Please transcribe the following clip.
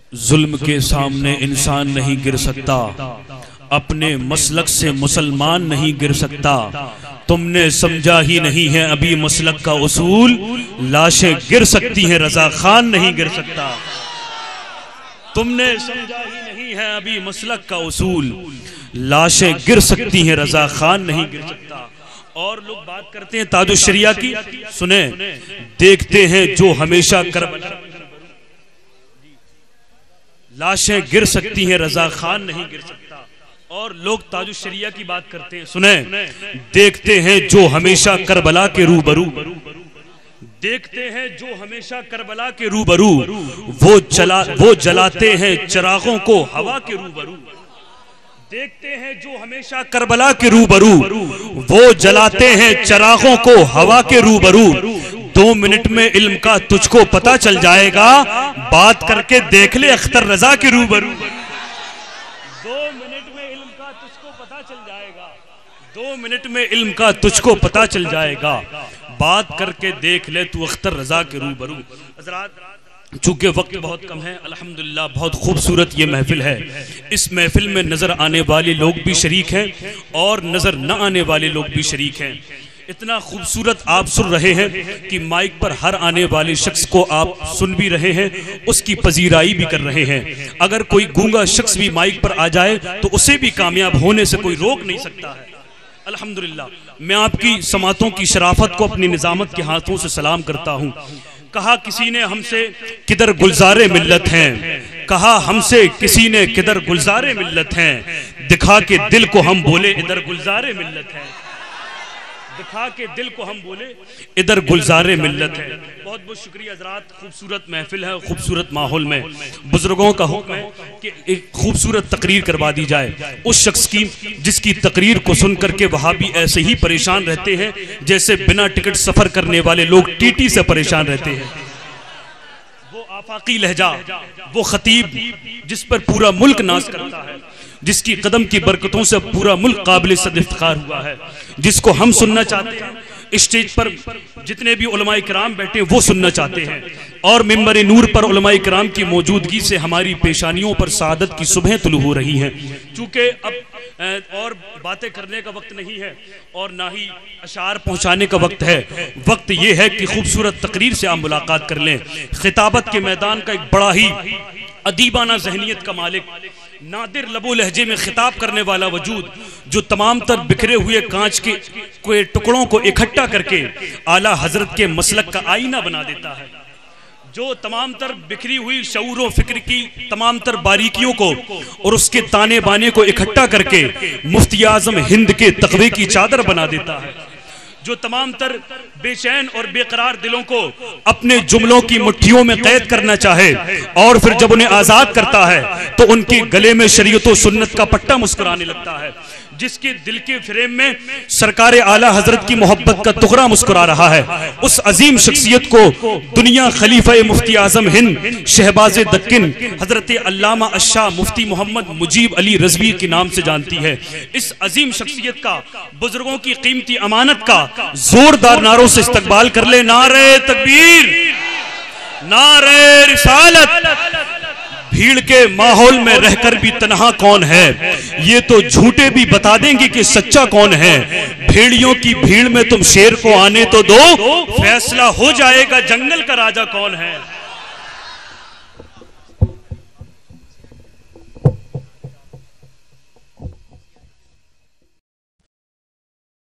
जुल्म के सामने इंसान नहीं गिर सकता, अपने मसलक से मुसलमान नहीं गिर सकता। तुमने समझा ही नहीं है अभी मसलक का उसूल, लाशें गिर सकती हैं रजा खान नहीं गिर सकता। तुमने समझा ही नहीं है अभी मसलक का उसूल, लाशें गिर सकती हैं रजा खान नहीं गिर सकता। और लोग बात करते हैं ताजुश शरिया की, सुने, देखते हैं जो हमेशा करबला, लाशें गिर सकती हैं रजा खान नहीं गिर सकता। और लोग ताजुश शरिया की बात करते हैं, सुने, देखते हैं जो हमेशा करबला के रूबरू, देखते हैं जो हमेशा करबला के रूबरू, वो जलाते हैं चिरागों को हवा के रूबरू। देखते हैं जो हमेशा करबला के रूबरू, वो जलाते हैं चिरागों को हवा के रूबरू। 2 मिनट में इल्म का तुझको पता चल जाएगा, बात करके देख ले अख्तर रजा के रूबरू। 2 मिनट में इल्म का तुझको पता चल जाएगा, 2 मिनट में इल्म का तुझको पता चल जाएगा, बात करके देख ले तू अख्तर रजा के रूबरू। हज़रात, चूंकि वक्त बहुत कम है, अल्हम्दुलिल्लाह बहुत खूबसूरत ये महफिल है। इस महफिल में नजर आने वाले लोग भी शरीक हैं और नजर न आने वाले लोग भी शरीक हैं। इतना खूबसूरत आप सुन रहे हैं कि माइक पर हर आने वाले शख्स को आप सुन भी रहे हैं, उसकी पजीराई भी कर रहे हैं। अगर कोई गूंगा शख्स भी माइक पर आ जाए तो उसे भी कामयाब होने से कोई रोक नहीं सकता है। अल्हम्दुलिल्लाह, मैं आपकी समातों की शराफत को अपनी निजामत के हाथों से सलाम करता हूँ। कहा किसी ने हमसे किधर गुलजारे मिल्लत हैं, कहा हमसे किसी ने किधर गुलजारे मिल्लत हैं, दिखा के दिल को हम बोले इधर गुलजारे मिल्लत है, दिखा के दिल को हम बोले इधर गुलजारे मिल्लत है। बहुत बहुत शुक्रिया हज़रात, खूबसूरत महफिल है, खूबसूरत माहौल में बुजुर्गों का हुक्म है कि एक खूबसूरत तकरीर करवा दी जाए उस शख्स की जिसकी तकरीर को सुन करके वहाँ भी ऐसे ही परेशान रहते हैं जैसे बिना टिकट सफर करने वाले लोग टीटी से परेशान रहते हैं। वो आफाकी लहजा, वो खतीब जिस पर पूरा मुल्क नाज करता है, जिसकी कदम की बरकतों से पूरा मुल्क काबिल सद इफ्तिखार हुआ है, जिसको हम सुनना चाहते हैं। स्टेज पर जितने भी उलमाए किराम बैठे वो सुनना चाहते हैं और मिंबर नूर पर उलमाए किराम की मौजूदगी से हमारी पेशानियों पर सादत की सुबह तुलू हो रही हैं। चूँकि अब और बातें करने का वक्त नहीं है और ना ही अशार पहुँचाने का वक्त है। वक्त ये है कि खूबसूरत तकरीर से आप मुलाकात कर लें। खिताबत के मैदान का एक बड़ा ही अदीबाना जहनियत का मालिक, नादिर लबो लहजे में खिताब करने वाला वजूद, जो तमाम तर बिखरे हुए कांच के टुकड़ों को इकट्ठा करके आला हजरत के मसलक का आईना बना देता है, जो तमाम तर बिखरी हुई शऊर व फिक्र की तमाम तर बारीकियों को और उसके ताने बाने को इकट्ठा करके मुफ्ती आजम हिंद के तकवे की चादर बना देता है, जो तमाम तर बेचैन और बेकरार दिलों को अपने जुमलों की मुट्ठियों में कैद करना चाहे और फिर जब उन्हें आजाद करता है तो उनके गले में शरीयत व सुन्नत का पट्टा मुस्कुराने लगता है, जिसके दिल के फ्रेम में सरकार आला हजरत की मोहब्बत का तुगरा मुस्कुरा रहा है। उस अजीम शख्सियत को दुनिया खलीफा मुफ्ती आजम हिंद शहबाज दक्किन हजरत अल्लामा अशाह मुफ्ती मोहम्मद मुजीब अली रजवी के नाम से जानती है। इस अजीम शख्सियत का, बुजुर्गों की कीमती अमानत का जोरदार नारों से इस्तकबाल कर ले। नारे तकबीर, नारे रिसालत। भीड़ के माहौल में रहकर भी तन्हा कौन है, ये तो झूठे भी बता देंगे कि सच्चा कौन है। भेड़ियों की भीड़ में तुम शेर को आने तो दो, फैसला हो जाएगा जंगल का राजा कौन है।